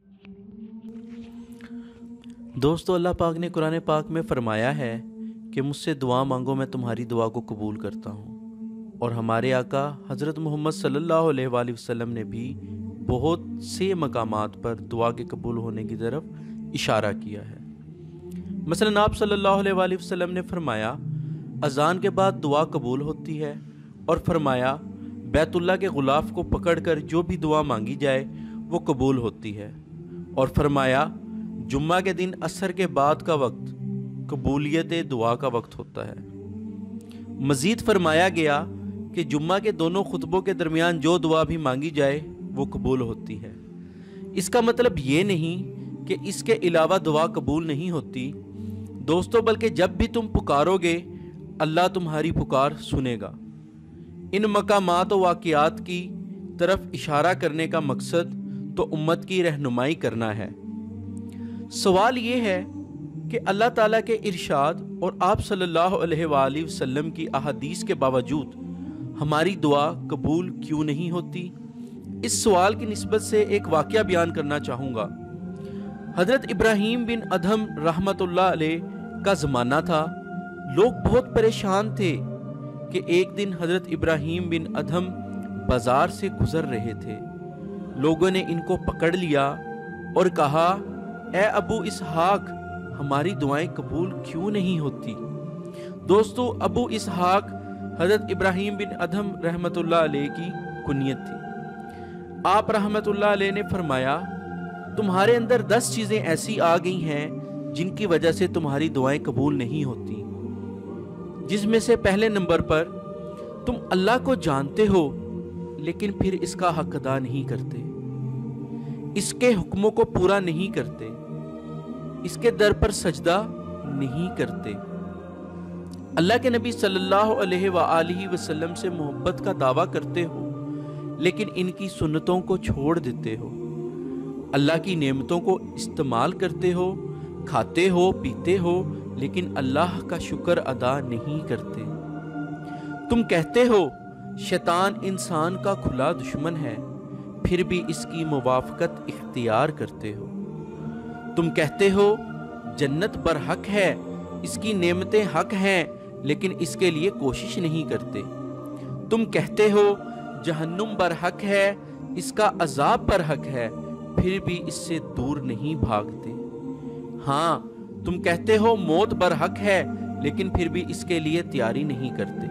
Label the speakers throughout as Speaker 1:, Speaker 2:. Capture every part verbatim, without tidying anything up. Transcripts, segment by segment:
Speaker 1: دوستو اللہ پاک نے قرآن پاک میں فرمایا ہے کہ مجھ سے دعا مانگو میں تمہاری دعا کو قبول کرتا ہوں، اور ہمارے آقا حضرت محمد صلی اللہ علیہ وآلہ وسلم نے بھی بہت سے مقامات پر دعا کے قبول ہونے کی طرف اشارہ کیا ہے۔ مثلا آپ صلی اللہ علیہ وآلہ وسلم نے فرمایا اذان کے بعد دعا قبول ہوتی ہے، اور فرمایا بیت اللہ کے غلاف کو پکڑ کر جو بھی دعا مانگی جائے وہ قبول ہوتی ہے، اور فرمایا جمعہ کے دن عصر کے بعد کا وقت قبولیت دعا کا وقت ہوتا ہے۔ مزید فرمایا گیا کہ جمعہ کے دونوں خطبوں کے درمیان جو دعا بھی مانگی جائے وہ قبول ہوتی ہے۔ اس کا مطلب یہ نہیں کہ اس کے علاوہ دعا قبول نہیں ہوتی دوستو، بلکہ جب بھی تم پکارو گے اللہ تمہاری پکار سنے گا۔ ان مقامات و واقعات کی طرف اشارہ کرنے کا مقصد تو امت کی رہنمائی کرنا ہے۔ سوال یہ ہے کہ اللہ تعالیٰ کے ارشاد اور آپ صلی اللہ علیہ وآلہ وسلم کی احادیث کے باوجود ہماری دعا قبول کیوں نہیں ہوتی؟ اس سوال کی نسبت سے ایک واقعہ بیان کرنا چاہوں گا۔ حضرت ابراہیم بن ادھم رحمت اللہ علیہ کا زمانہ تھا۔ لوگ بہت پریشان تھے کہ ایک دن حضرت ابراہیم بن ادھم بازار سے گزر رہے تھے۔ لوگوں نے ان کو پکڑ لیا اور کہا، اے ابو اسحاق، ہماری دعائیں قبول کیوں نہیں ہوتی؟ دوستو ابو اسحاق حضرت ابراہیم بن ادھم رحمت اللہ علیہ کی کنیت تھی۔ آپ رحمت اللہ علیہ نے فرمایا تمہارے اندر دس چیزیں ایسی آ گئی ہیں جن کی وجہ سے تمہاری دعائیں قبول نہیں ہوتی، جس میں سے پہلے نمبر پر تم اللہ کو جانتے ہو لیکن پھر اس کا حق ادا نہیں کرتے، اس کے حکموں کو پورا نہیں کرتے، اس کے در پر سجدہ نہیں کرتے، اللہ کے نبی صلی اللہ علیہ وآلہ وسلم سے محبت کا دعویٰ کرتے ہو لیکن ان کی سنتوں کو چھوڑ دیتے ہو، اللہ کی نعمتوں کو استعمال کرتے ہو، کھاتے ہو پیتے ہو لیکن اللہ کا شکر ادا نہیں کرتے۔ تم کہتے ہو شیطان انسان کا کھلا دشمن ہے، پھر بھی اس کی موافقت اختیار کرتے ہو۔ تم کہتے ہو جنت برحق ہے، اس کی نعمتیں حق ہیں لیکن اس کے لیے کوشش نہیں کرتے۔ تم کہتے ہو جہنم برحق ہے، اس کا عذاب برحق ہے، پھر بھی اس سے دور نہیں بھاگتے۔ ہاں تم کہتے ہو موت برحق ہے لیکن پھر بھی اس کے لیے تیاری نہیں کرتے۔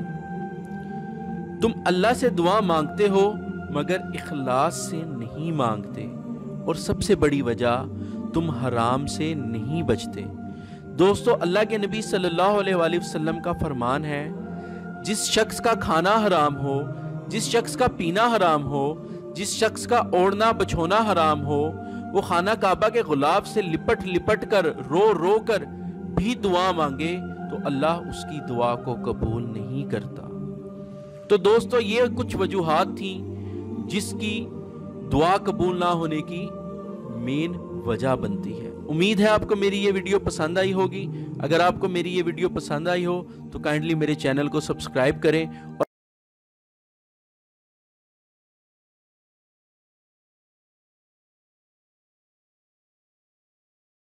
Speaker 1: تم اللہ سے دعا مانگتے ہو مگر اخلاص سے نہیں مانگتے، اور سب سے بڑی وجہ تم حرام سے نہیں بچتے۔ دوستو اللہ کے نبی صلی اللہ علیہ وآلہ وسلم کا فرمان ہے، جس شخص کا کھانا حرام ہو، جس شخص کا پینا حرام ہو، جس شخص کا اوڑھنا بچھونا حرام ہو، وہ خانہ کعبہ کے غلاف سے لپٹ لپٹ کر رو رو کر بھی دعا مانگے تو اللہ اس کی دعا کو قبول نہیں کرتا۔ تو دوستو یہ کچھ وجوہات تھیں جس کی دعا قبول نہ ہونے کی مین وجہ بنتی ہے۔ امید ہے آپ کو میری یہ ویڈیو پسند آئی ہوگی۔ اگر آپ کو میری یہ ویڈیو پسند آئی ہو تو کائنڈلی میرے چینل کو سبسکرائب کریں اور